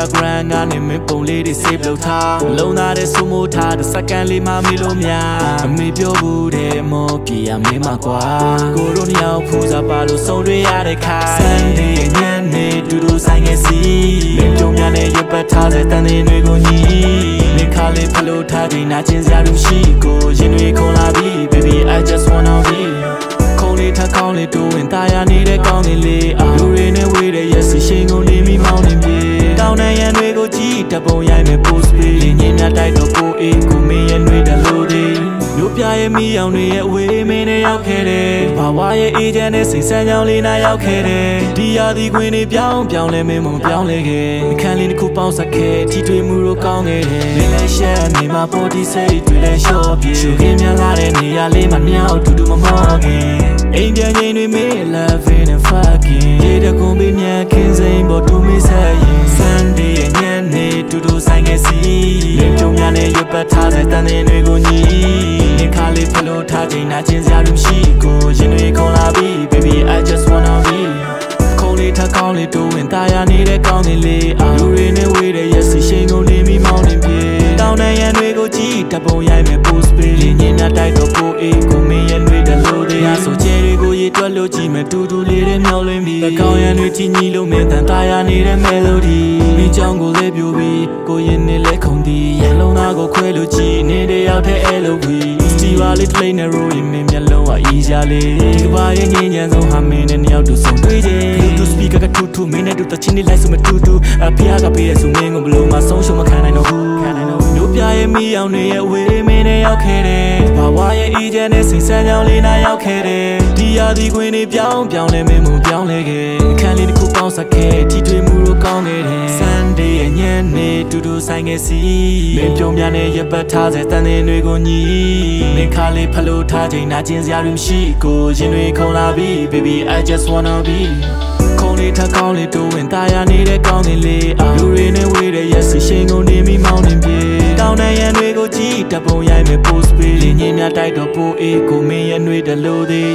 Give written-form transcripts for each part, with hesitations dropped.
Instagram ကနေမင်းပုံလေးတွေ save လုပ်ထားလုံသားတဲ့စုမိုးထားတဲ့စကန်လေးမှမေးလို့များအမေပြောဘူးတဲ့မောပြေရမင်းမကွာကိုတို့နှစ်ယောက်ဖူးစားပါလို့ဆုံးတွေ့ရတဲ့ခါ Sunday ညနေတူတူဆိုင်ငယ်စီမင်းကြုံများနဲ့ရပတ်ထားတဲ့တန်တင်တွေကိုညီမင်းခါလေးဖလို့ထားချိန်နာကျင်စရာလို့ရှိကိုရင်တွေခုန်လာပြီ baby I just wanna beခုံလေးထကောင်းလေးတိုးဝင်တာယာနေတဲ့ကောင်းကင်လေးလူတွေနဲ့ဝေးတဲ့ရက်စီရှိန်ကုန်လေးမိမောင်းနေပြေတောင်းတရံတွေကိုကြည့်တပုံရိုက်မဲ့ post လေးလင်းချင်းများတိုက်တော့ကိုအေးကိုမင်းရဲ့နှွေးတလို့ဒီမြို့ပြရဲ့မိအောင်တွေရဲ့အဝေးမင်းနဲ့ရောက်ခဲ့တယ်ဘာဝရဲ့အေဂျင့်နဲ့စိတ်ဆန်းကြောင်လေးနာရောက်ခဲ့တယ်ဒီရာသီခွင်တွေပြောင်းလဲမင်းမပြောင်းလဲခဲ့အခန်းလေးတစ်ခုပေါင်းဆက်ခဲ့ထီထွေမှုတို့ကောင်းခဲ့တယ်မင်းလည်းရှက်နေမှာပေါ်ဒီစိတ်တွေလည်းလျှော့ပြေရှုခင်းများလာတဲ့နေရာလေးမှာမြောက်တူတူမမောခင်အိမ်ပြန်ချိန်တွေမေး loving and fucking ရေတကွန်ပေးမြန်ခင်းစိမ်ပေါ်တူမေးဆက်ရင် Sunday ရဲ့ညနေတူတူဆိုင်ငယ်စီလင်းကြုံများနဲ့ရွက်ပတ်ထားတဲ့တန်တင်တွေကိုညီနေခါလေးဖလို့ထားချိန်နာကျင်စရာလို့ရှိကိုရင်တွေခုန်လာပြီ baby I just wanna be ခုံလေးထကောင်းလေးတိုးဝင်တာယာနေတဲ့ကောင်းကင်လေးလူတွေနဲ့ဝေးတဲ့ရက်စီရှိန်ကုန်လေးမိမောင်းနေပြေတောင်းတရံတွေကိုကြည့်တပုံရိုက်မဲ့ post ပေးလင်းချင်းများတိုက်တော့ကိုအေးကိုမင်းရဲ့နှွေးတလို့တွေရဆိုချဲတွေကိုရေတွက်လို့ကြည့်မဲ့တူတူလေးတွေမျောလွင်ပြီးကောင်းရံတွေကြည်ညီလို့မင်းတန်တာယာနေတဲ့ melody မိချောင်းကိုလေးပြိုပြီးကိုရင်နဲ့လဲခုန်သည်ရလုံးသားကိုခွဲလို့ကြည့်နေတဲ့ရောက်တဲ့ LOV စီပါလေး play နဲ့ roll ရင်မင်းမျက်လုံးက easy လေးဒီကဘာရဲ့ငင်းညံဆုံးဟာမင်းနဲ့နှစ်ယောက်တူဆုံးတွေ့ခြင်း Bluetooth speaker ကထူမင်းနဲ့တူတချင်းလေးလိုက်ဆိုမတူတူအဖေကပေးရဆိုမင်းကိုဘလို့မဆုံးရှုံးမခံနိုင်တော့ဘူးမြို့ပြရဲ့မိအောင်တွေရဲ့ဝေးမင်းနဲ့ရောက်ခဲ့တယ်ဘာဝရဲ့အေဂျင့်နဲ့စိတ်ဆန်းကြောင်လေးနာရောက်ခဲ့တယ်ဒီရာသီခွင်တွေပြောင်းလဲမင်းမပြောင်းလဲခဲ့အခန်းလေးတစ်ခုပေါင်းဆက်ခဲ့ထီထွေမှုတို့ကောင်းခဲ့တယ် Sunday ရဲ့ညနေတူတူဆိုင်ငယ်စီမင်းပြုံးများနဲ့ရပတ်ထားတဲ့တန်တင်တွေကိုညီမင်းခါလေးဖလို့ထားချိန်နာကျင်စရာတွေမရှိကိုရင်တွေခုန်လာပြီ baby I just wanna beခုံလေးထကောင်းလေးတိုးဝင်တာယာနေတဲ့ကောင်းကင်လေးလူတွေနဲ့ဝေးတဲ့ရက်စီရှိန်ကုန်နေမိမောင်းနေပြေတောင်းတရံတွေကိုကြည့်တပုံရိုက်မဲ့ post ပေးလင်းချင်းများတိုက်တော့ကိုအေးကိုမင်းရဲ့နှွေးတလို့သည်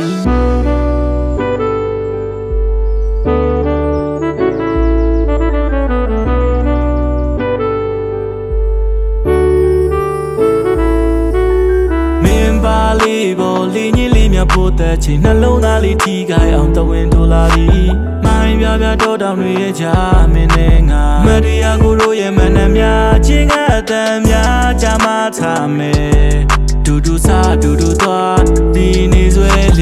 ပေါ်လင်းကြီးလေးမြပို့တဲ့ချိန်နှလုံးသားလေးထိခိုက်အောင်တဝင်းထိုးလာသည်မိုင်းပြပြတော့တောင်တွေရဲ့ကြားမင်းနဲ့ငါမတရားကိုတို့ရဲ့မနှမ်းများချင်းကအတန်များကြမှားထားမယ်တူတူစားတူတူသွားဒီနေဆွဲလ